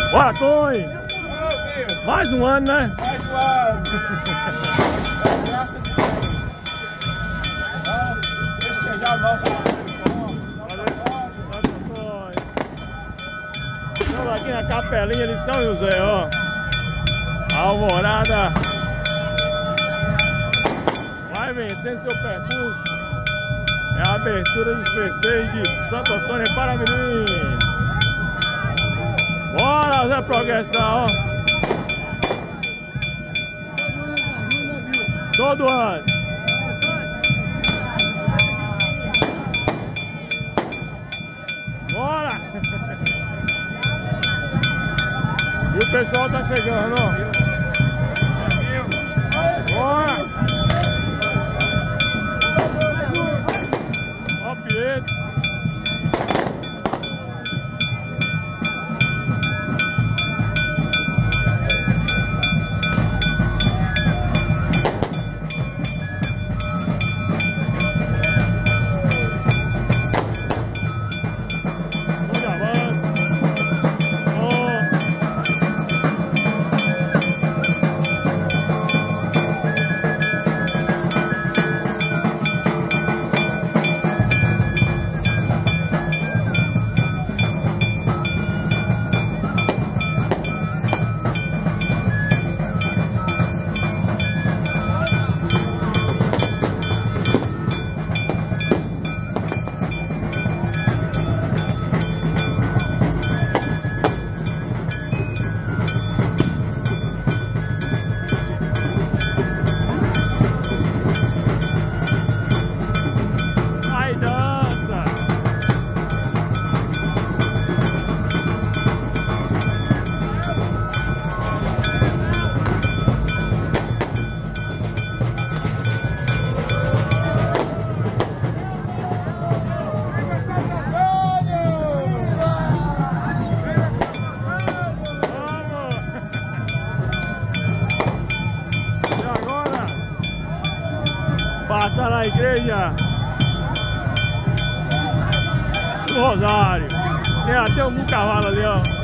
Bora, Tony! Mais um ano, né? Mais um ano! Graças a Deus! Festejar o nosso Estamos aqui na capelinha de São José, ó. A alvorada vai vencendo seu percurso. É a abertura dos festejos de Santo Antônio em Paramirim. Bora, Zé Progressão! Todo ano! Bora! E o pessoal tá chegando, ó! Bora! Ó, Pietro! Passa na igreja do Rosário. Tem até um cavalo ali, ó.